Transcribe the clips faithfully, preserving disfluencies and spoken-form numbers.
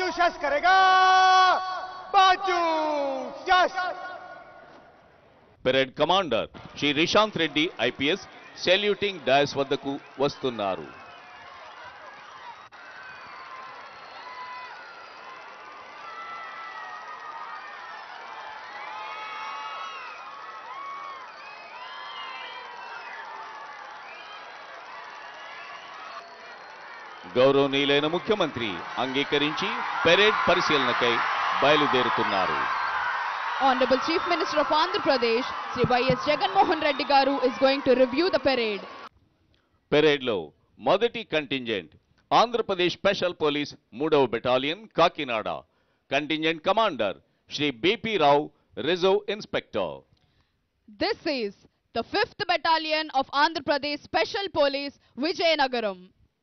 बाजू शस करेगा बाजू शस parade commander Shri Rishanth Reddy IPS saluting dais వద్దకు వస్తున్నారు. గౌరవనీయులైన ముఖ్యమంత్రి అంగీకరించి పెరేడ్ పరిశీలనకై బయలుదేరుతున్నారు. Honorable Chief Minister of Andhra Pradesh, Sri Y S Jagan Mohan Reddy Garu is going to review the parade. Parade లో మొదటి కంటింజెంట్ ఆంధ్రప్రదేశ్ స్పెషల్ పోలీస్ మూడవ battalion Kakinada contingent commander Shri BP Rao reserve inspector. This is the fifth Battalion of Andhra Pradesh Special Police Vijayanagaram.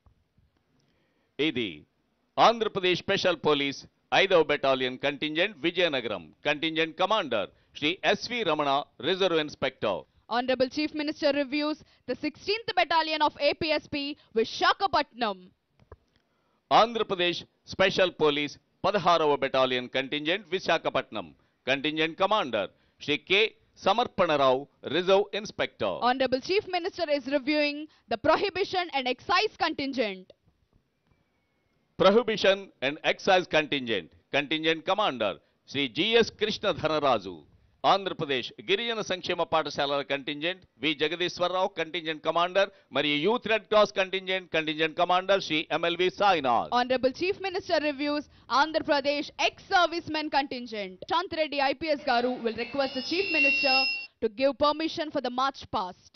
ఇది Andhra Pradesh special police ఐదవ battalion contingent Vizianagaram contingent commander Shri SV Ramana reserve inspector. Honorable Chief Minister reviews the sixteenth Battalion of A P S P Visakhapatnam. Andhra Pradesh special police పదహారవ battalion contingent Visakhapatnam contingent commander Shri K Samarpanarao reserve inspector. Honorable Chief Minister is reviewing the Prohibition and Excise Contingent. Prohibition and excise contingent contingent commander Shri GS Krishna Dhanaraju. Andhra Pradesh గిరిజన సంక్షేమ పాఠశాలల contingent V Jagadeeswararao contingent commander మరియు youth red cross contingent contingent commander Shri MLV Sainath. Honorable Chief Minister reviews Andhra Pradesh ex-servicemen contingent. Shant Reddy I P S Garu will request the Chief Minister to give permission for the march past.